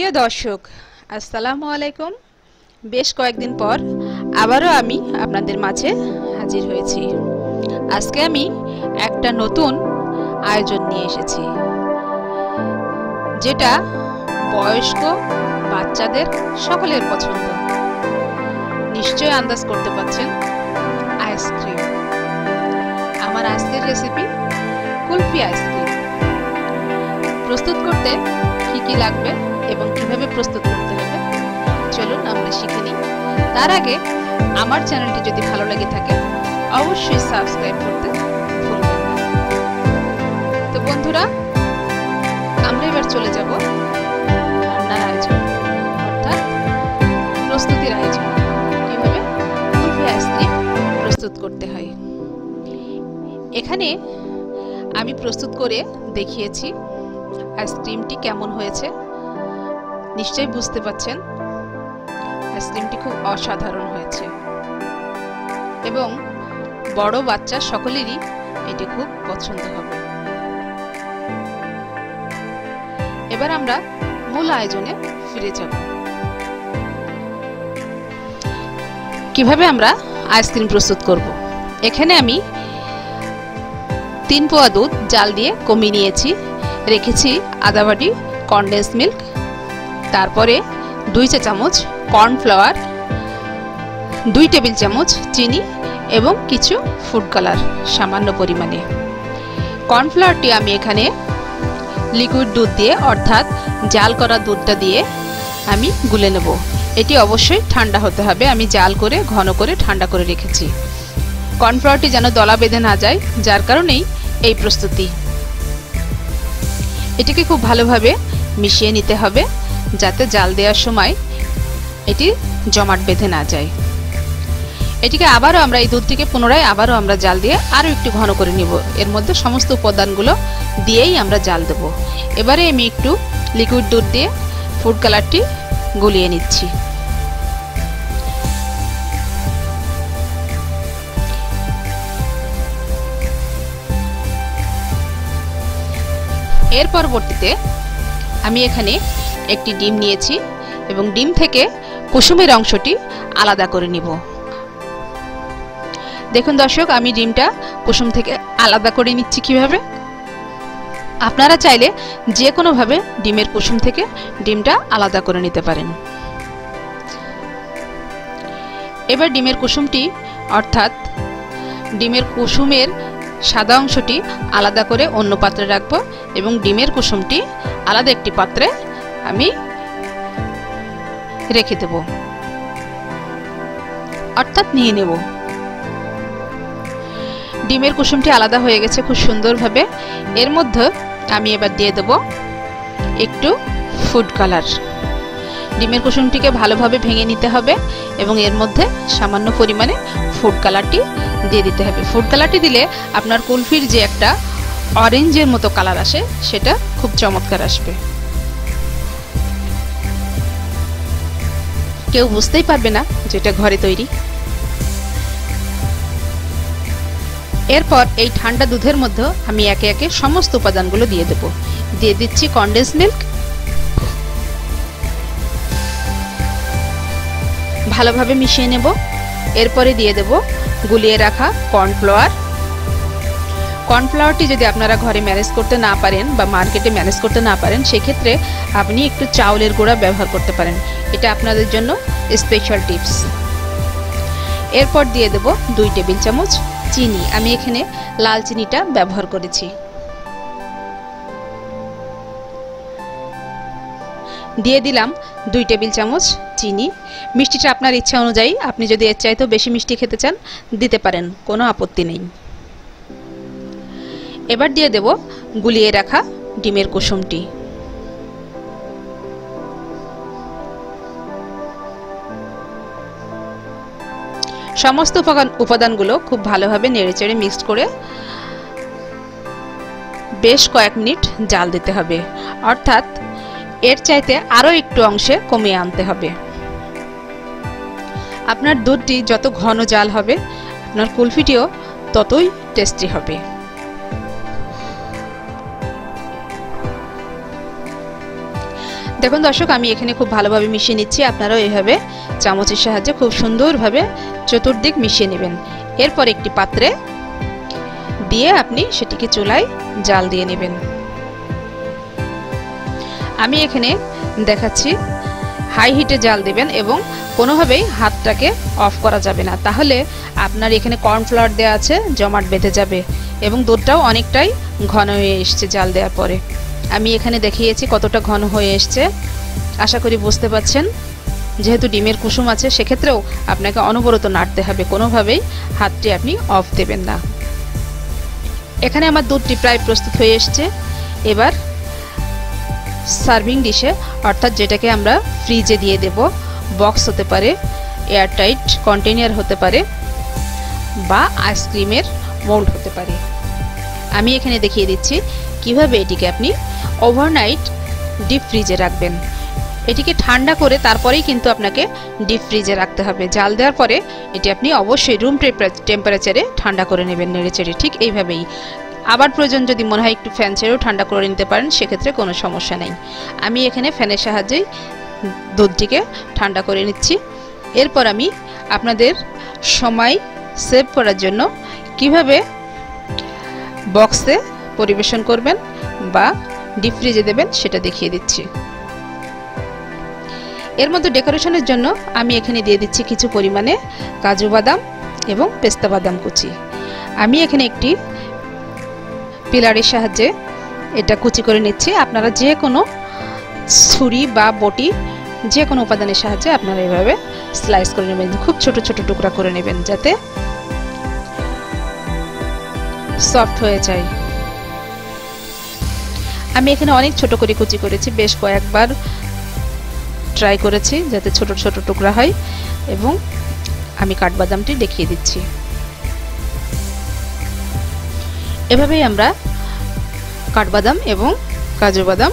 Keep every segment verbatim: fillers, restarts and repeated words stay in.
প্রিয় দর্শক, আসসালামু আলাইকুম। বেশ কয়েকদিন পর আবারও আমি আপনাদের মাঝে হাজির হয়েছি। আজকে আমি একটা নতুন আয়োজন নিয়ে এসেছি, যেটা বয়স্ক বাচ্চাদের সকলের পছন্দ। নিশ্চয়ই আন্দাজ করতে পারছেন, আইসক্রিম। আমার আজকের রেসিপি কুলফি আইসক্রিম। প্রস্তুত করতে কি কি লাগবে এবং কিভাবে প্রস্তুত করতে হবে চলুন আমরা শিখে নিই। তার আগে আমার চ্যানেলটি যদি ভালো লেগে থাকে অবশ্যই সাবস্ক্রাইব করতে ভুলবেন না। তো বন্ধুরা, আমরা এবার চলে যাব রান্নার আয়োজন, অর্থাৎ প্রস্তুতির আয়োজন, কিভাবে কুলফি আইসক্রিম প্রস্তুত করতে হয়। এখানে আমি প্রস্তুত করে দেখিয়েছি আইসক্রিমটি কেমন হয়েছে। নিশ্চয়ই বুঝতে পারছেন আইসক্রিমটি খুব অসাধারণ হয়েছে এবং বড় বাচ্চা সকলেরই এটি খুব পছন্দ হবে। এবার আমরা মূল আয়োজনে ফিরে যাব। কিভাবে আমরা আইসক্রিম প্রস্তুত করব। এখানে আমি তিন পোয়া দুধ জাল দিয়ে কমিয়ে নিয়েছি। রেখেছি আধা বাটি কনডেন্স মিল্ক, তারপরে দুই চা চামচ কর্নফ্লাওয়ার, দুই টেবিল চামচ চিনি এবং কিছু ফুড কালার সামান্য পরিমাণে। কর্নফ্লাওয়ারটি আমি এখানে লিকুইড দুধ দিয়ে, অর্থাৎ জাল করা দুধটা দিয়ে আমি গুলে নেব। এটি অবশ্যই ঠান্ডা হতে হবে। আমি জাল করে ঘন করে ঠান্ডা করে রেখেছি। কর্নফ্লাওয়ারটি যেন দলা বেঁধে না যায়, যার কারণেই এই প্রস্তুতি। এটিকে খুব ভালোভাবে মিশিয়ে নিতে হবে, যাতে জাল দেওয়ার সময় এটি জমাট বেঁধে না যায়। এটিকে আবারও আমরা এই দুধটিকে পুনরায় আবারও আমরা জাল দিয়ে আরও একটু ঘন করে নিব। এর মধ্যে সমস্ত উপাদানগুলো দিয়েই আমরা জাল দেব। এবারে আমি একটু লিকুইড দুধ দিয়ে ফুড কালারটি গলিয়ে নিচ্ছি। এর পরবর্তীতে আমি এখানে একটি ডিম নিয়েছি এবং ডিম থেকে কুসুমের অংশটি আলাদা করে নিব। দেখুন দর্শক, আমি ডিমটা কুসুম থেকে আলাদা করে নিচ্ছি। কিভাবে? আপনারা চাইলে যে কোনোভাবে ডিমের কুসুম থেকে ডিমটা আলাদা করে নিতে পারেন। এবার ডিমের কুসুমটি, অর্থাৎ ডিমের কুসুমের সাদা অংশটি আলাদা করে অন্য পাত্রে রাখবো এবং ডিমের কুসুমটি আলাদা একটি পাত্রে আমি রেখে দেব, অর্থাৎ নিয়ে নেব। ডিমের কুসুমটি আলাদা হয়ে গেছে খুব সুন্দরভাবে। এর মধ্যে আমি এবার দিয়ে দেব একটু ফুড কালার। ডিমের কুসুমটিকে ভালোভাবে ভেঙে নিতে হবে এবং এর মধ্যে সামান্য পরিমাণে ফুড কালারটি দিয়ে দিতে হবে। ফুড কালারটি দিলে আপনার কুলফির যে একটা অরেঞ্জের মতো কালার আসে, সেটা খুব চমৎকার আসবে। কেউ বুঝতেই পারবে না যেটা ঘরে তৈরি। এরপর এই ঠান্ডা দুধের মধ্যে আমি একে একে সমস্ত উপাদানগুলো দিয়ে দেব। দিয়ে দিচ্ছি কনডেন্স মিল্ক, ভালোভাবে মিশিয়ে নেব। এরপরে দিয়ে দেব গুলিয়ে রাখা কর্নফ্লাওয়ার। কর্নফ্লাওয়ারটি যদি আপনারা ঘরে ম্যানেজ করতে না পারেন বা মার্কেটে ম্যানেজ করতে না পারেন, সেক্ষেত্রে আপনি একটু চাউলের গুঁড়া ব্যবহার করতে পারেন। এটা আপনাদের জন্য স্পেশাল টিপস। এরপর দিয়ে দেব দুই টেবিল চামচ চিনি। আমি এখানে লাল চিনিটা ব্যবহার করেছি। দিয়ে দিলাম দুই টেবিল চামচ চিনি। মিষ্টিটা আপনার ইচ্ছা অনুযায়ী, আপনি যদি এর চাইতেও বেশি মিষ্টি খেতে চান দিতে পারেন, কোনো আপত্তি নেই। এবার দিয়ে দেব গুলিয়ে রাখা ডিমের কুসুমটি। সমস্ত উপাদানগুলো খুব ভালোভাবে নেড়েচেড়ে মিক্সড করে বেশ কয়েক মিনিট জাল দিতে হবে, অর্থাৎ এর চাইতে আরও একটু অংশে কমিয়ে আনতে হবে। আপনার দুধটি যত ঘন জাল হবে, আপনার কুলফিটিও ততই টেস্টি হবে। দেখুন দর্শক, আমি এখানে খুব ভালোভাবে মিশিয়ে নিচ্ছি। আপনারাও এইভাবে চামচের সাহায্যে খুব সুন্দরভাবে চতুর্দিক মিশিয়ে নেবেন। এরপর একটি পাত্রে দিয়ে আপনি সেটিকে চুলায় জাল দিয়ে নেবেন। আমি এখানে দেখাচ্ছি হাই হিটে জাল দেবেন এবং কোনোভাবেই হাতটাকে অফ করা যাবে না, তাহলে আপনার এখানে কর্নফ্লাওয়ার দেওয়া আছে, জমাট বেঁধে যাবে এবং দুধটাও অনেকটাই ঘন হয়ে এসছে জাল দেওয়ার পরে। আমি এখানে দেখিয়েছি কতটা ঘন হয়ে এসছে, আশা করি বুঝতে পারছেন। যেহেতু ডিমের কুসুম আছে, সেক্ষেত্রেও আপনাকে অনবরত নাড়তে হবে, কোনোভাবেই হাতটি আপনি অফ দেবেন না। এখানে আমার দুধটি প্রায় প্রস্তুত হয়ে এসছে। এবার সার্ভিং ডিশে, অর্থাৎ যেটাকে আমরা ফ্রিজে দিয়ে দেব, বক্স হতে পারে, এয়ারটাইট কন্টেইনার হতে পারে, বা আইসক্রিমের মোল্ড হতে পারে। আমি এখানে দেখিয়ে দিচ্ছি কিভাবে এটিকে আপনি ওভারনাইট ডিপ ফ্রিজে রাখবেন। এটিকে ঠান্ডা করে তারপরেই কিন্তু আপনাকে ডিপ ফ্রিজে রাখতে হবে। জাল দেওয়ার পরে এটি আপনি অবশ্যই রুম টেম্পারেচারে ঠান্ডা করে নেবেন নেড়েচেড়ে, ঠিক এইভাবেই। আবার প্রয়োজন যদি মনে হয় একটু ফ্যান ছেড়েও ঠান্ডা করে নিতে পারেন, সেক্ষেত্রে কোনো সমস্যা নেই। আমি এখানে ফ্যানের সাহায্যেই দুধটিকে ঠান্ডা করে নিচ্ছি। এরপর আমি আপনাদের সময় সেভ করার জন্য কিভাবে বক্সে পরিবেশন করবেন বা ডিপ ফ্রিজে দেবেন সেটা দেখিয়ে দিচ্ছি। এর মধ্যে ডেকোরেশনের জন্য আমি এখানে দিয়ে দিচ্ছি কিছু পরিমাণে কাজু বাদাম এবং পেস্তা বাদাম কুচি। আমি এখানে একটি পিলারের সাহায্যে এটা কুচি করে নিচ্ছি। আপনারা যে কোনো ছুরি বা বটি, যে কোনো উপাদানের সাহায্যে আপনারা এভাবে স্লাইস করে নেবেন, খুব ছোট ছোট টুকরা করে নেবেন যাতে সফট হয়ে যায়। আমি এখানে অনেক ছোট করে কুচি করেছি, বেশ কয়েকবার ট্রাই করেছি যাতে ছোট ছোট টুকরা হয়, এবং আমি কাঠবাদামটি দেখিয়ে দিচ্ছি। এভাবেই আমরা কাঠবাদাম এবং কাজু বাদাম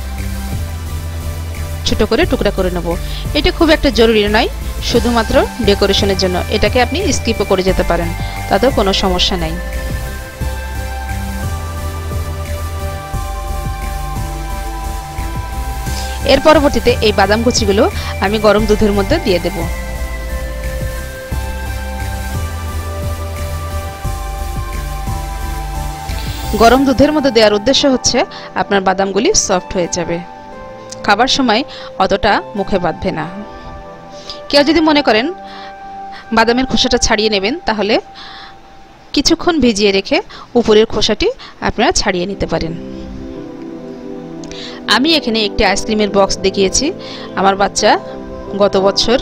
ছোট করে টুকরা করে নেব। এটা খুব একটা জরুরি নয়, শুধুমাত্র ডেকোরেশনের জন্য। এটাকে আপনি স্কিপও করে যেতে পারেন, তাতেও কোনো সমস্যা নাই। এর পরবর্তীতে এই বাদাম কুচিগুলো আমি গরম দুধের মধ্যে দিয়ে দেব। গরম দুধের মধ্যে দেওয়ার উদ্দেশ্য হচ্ছে আপনার বাদামগুলি সফট হয়ে যাবে, খাবার সময় অতটা মুখে বাঁধবে না। কেউ যদি মনে করেন বাদামের খোসাটা ছাড়িয়ে নেবেন, তাহলে কিছুক্ষণ ভিজিয়ে রেখে উপরের খোসাটি আপনারা ছাড়িয়ে নিতে পারেন। আমি এখানে একটি আইসক্রিমের বক্স দেখিয়েছি। আমার বাচ্চা গত বছর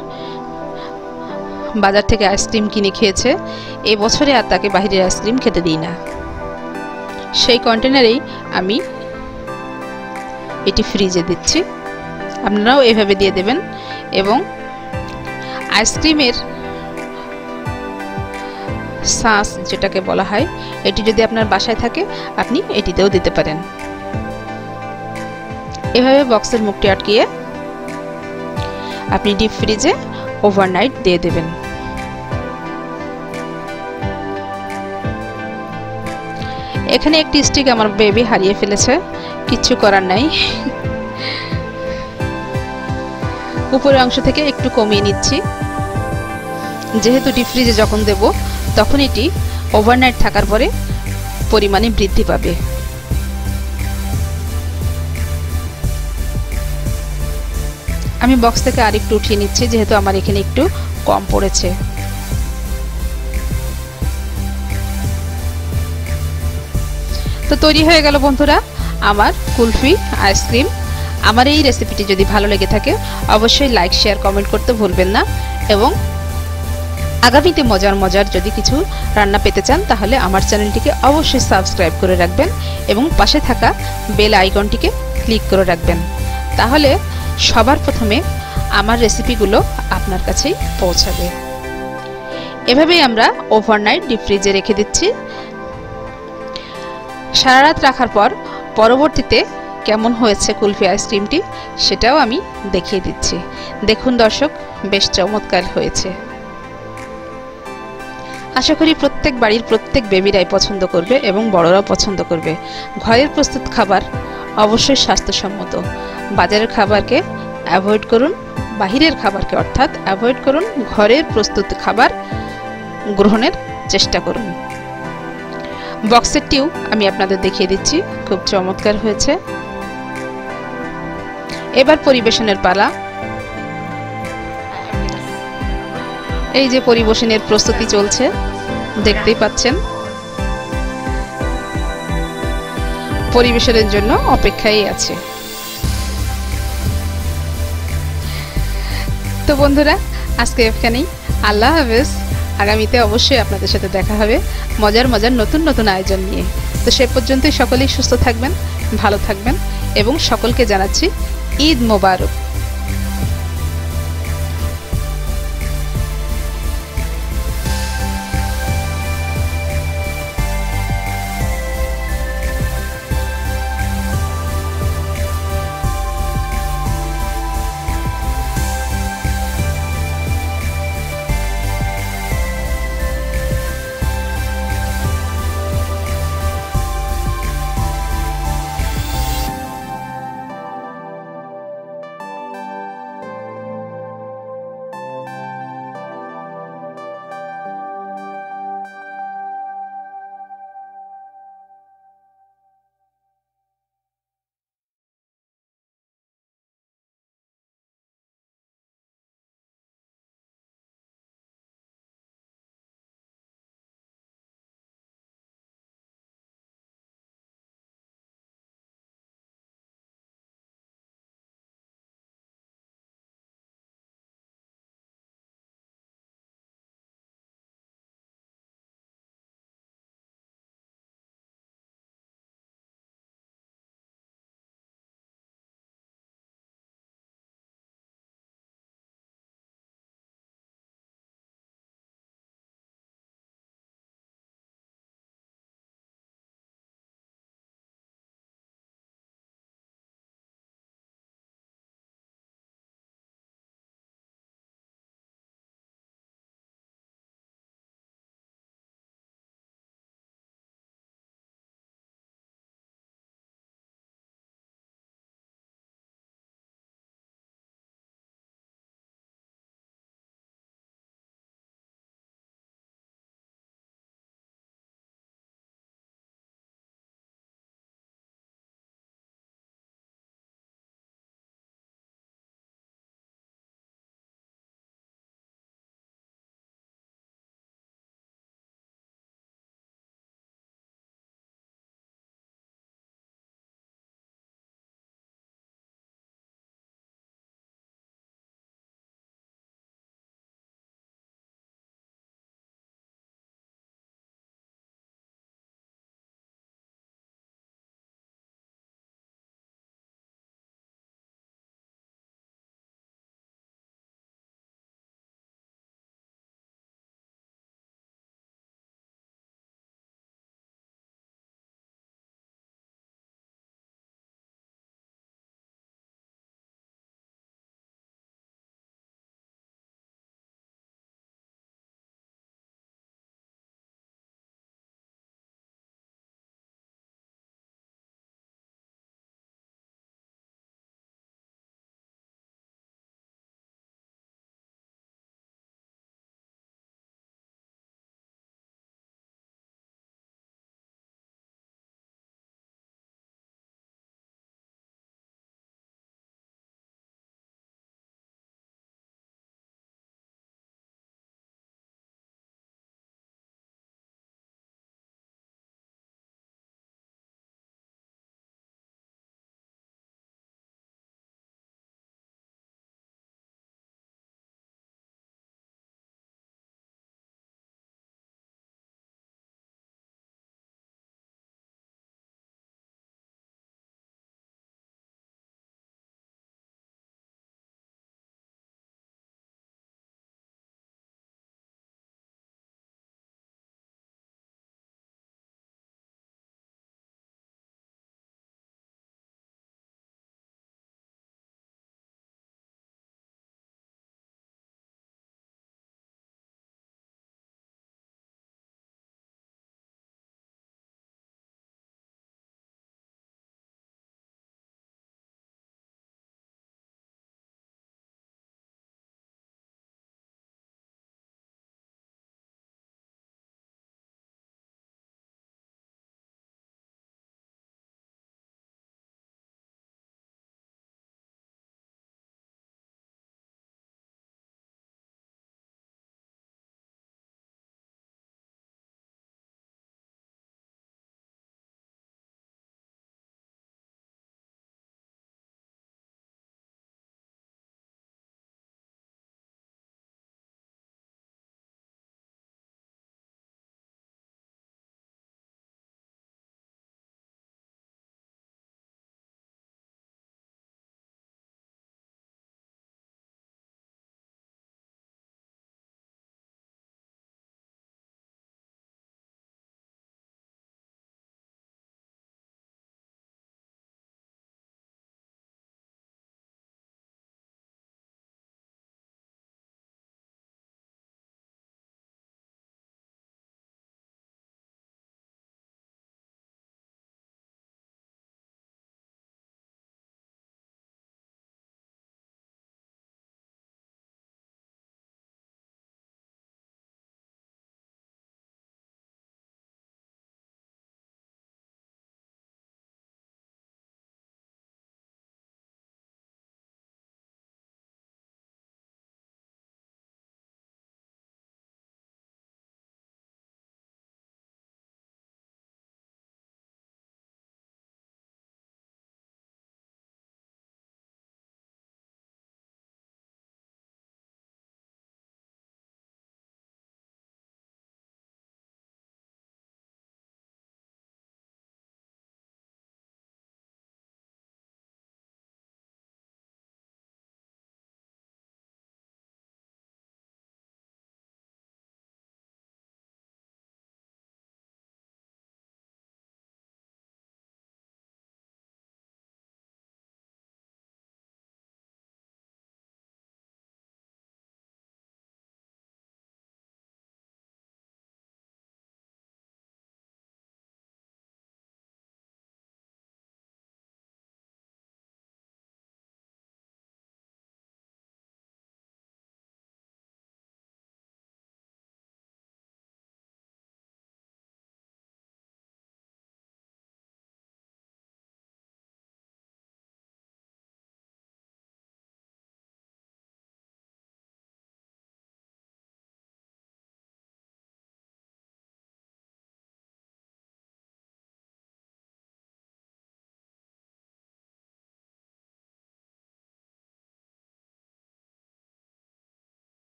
বাজার থেকে আইসক্রিম কিনে খেয়েছে, এই বছরে আর তাকে বাইরের আইসক্রিম খেতে দিই না। সেই কন্টেনারেই আমি এটি ফ্রিজে দিচ্ছি, আপনারাও এভাবে দিয়ে দেবেন। এবং আইসক্রিমের সস যেটাকে বলা হয়, এটি যদি আপনার বাসায় থাকে আপনি এটিতেও দিতে পারেন। এভাবে বক্সের মুখটি আটকিয়ে আপনি ডিপ ফ্রিজে ওভারনাইট দিয়ে দেবেন। এখানে একটি স্টিক আমার বেবি হারিয়ে ফেলেছে, কিচ্ছু করার নাই। উপরের অংশ থেকে একটু কমিয়ে নিচ্ছি, যেহেতু ডিপ ফ্রিজে যখন দেব তখন এটি ওভারনাইট থাকার পরে পরিমাণে বৃদ্ধি পাবে। আমি বক্স থেকে আরেকটু উঠিয়ে নিচ্ছি, যেহেতু আমার এখানে একটু কম পড়েছে। তো তৈরি হয়ে গেল বন্ধুরা আমার কুলফি আইসক্রিম। আমার এই রেসিপিটি যদি ভালো লেগে থাকে অবশ্যই লাইক শেয়ার কমেন্ট করতে ভুলবেন না, এবং আগামীতে মজার মজার যদি কিছু রান্না পেতে চান তাহলে আমার চ্যানেলটিকে অবশ্যই সাবস্ক্রাইব করে রাখবেন এবং পাশে থাকা বেল আইকনটিকে ক্লিক করে রাখবেন, তাহলে সবার প্রথমে আমার রেসিপিগুলো আপনার কাছেই পৌঁছাবে। এভাবেই আমরা ওভারনাইট ডিপ ফ্রিজে রেখে দিচ্ছি। সারা রাত রাখার পর পরবর্তীতে কেমন হয়েছে কুলফি আইসক্রিমটি সেটাও আমি দেখিয়ে দিচ্ছি। দেখুন দর্শক, বেশ চমৎকার হয়েছে। আশা করি প্রত্যেক বাড়ির প্রত্যেক বেবিরাই পছন্দ করবে এবং বড়রাও পছন্দ করবে। ঘরের প্রস্তুত খাবার অবশ্যই স্বাস্থ্যসম্মত। বাজারের খাবারকে অ্যাভয়েড করুন, বাহিরের খাবারকে অর্থাৎ অ্যাভয়েড করুন, ঘরের প্রস্তুত খাবার গ্রহণের চেষ্টা করুন। বক্সেরটিও আমি আপনাদের দেখিয়ে দিচ্ছি, খুব চমৎকার হয়েছে। এবার পরিবেশনের পালা। এই যে পরিবেশনের প্রস্তুতি চলছে, দেখতেই পাচ্ছেন। পরিবেশনের জন্য অপেক্ষায় আছে। তো বন্ধুরা, আজকে এখানেই, আল্লাহ হাফেজ। আগামীতে অবশ্যই আপনাদের সাথে দেখা হবে মজার মজার নতুন নতুন আয়োজন নিয়ে। তো সে পর্যন্তই সকলেই সুস্থ থাকবেন, ভালো থাকবেন এবং সকলকে জানাচ্ছি ঈদ মোবারক।